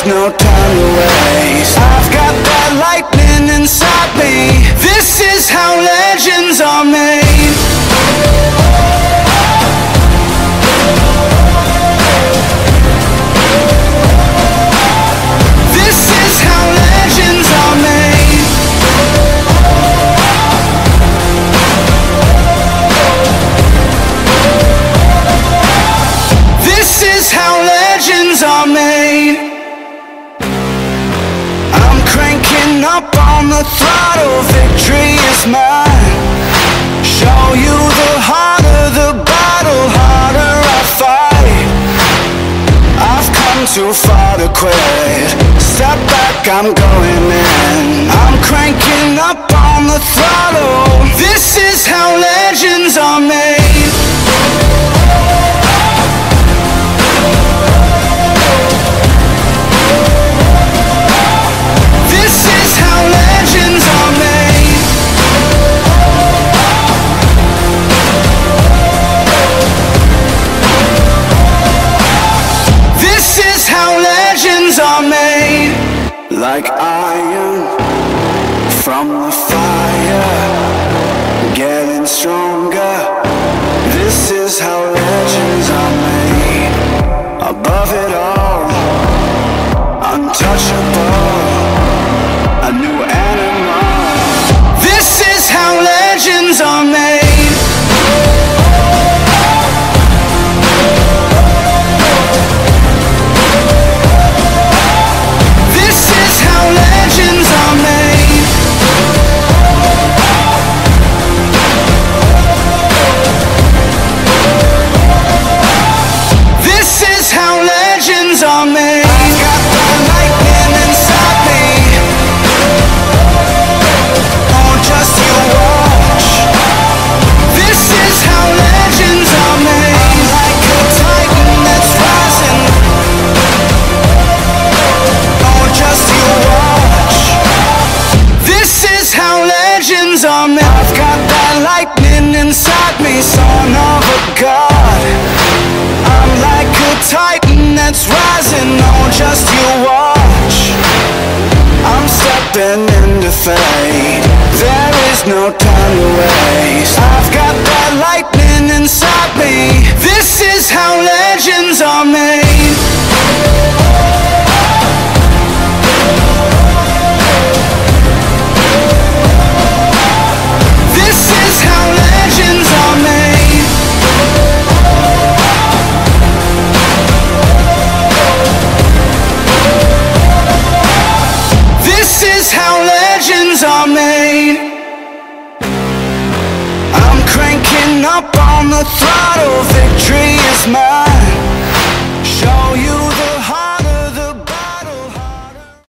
no time to waste. I've got that lightning inside me. This is how legends are made. This is how legends are made. This is how legends are made. I'm cranking up on the throttle, victory is mine. Show you the harder the battle, harder I fight. I've come too far to quit. Step back, I'm going in. I'm cranking up on the throttle. This is how legends are made. This is how legends are made. This is how legends are made. Like iron from the fire, getting stronger. This is how legends are made. Above it all, untouchable, a new animal. This is how legends are made. This is how legends are made. This is how legends are made. I got the lightning inside me. Oh, just you watch. This is how legends are made. I'm like a titan that's rising. Oh, just you watch. This is how legends are made. I've got that lightning inside me, son of a god. I'm like a titan that's rising. Oh, just you watch. I'm stepping into fate. There is no time to waste. I've got that lightning inside me. This is how legends are made. This is how legends are made. This is how legends are made. I'm cranking up on the throttle, victory is mine.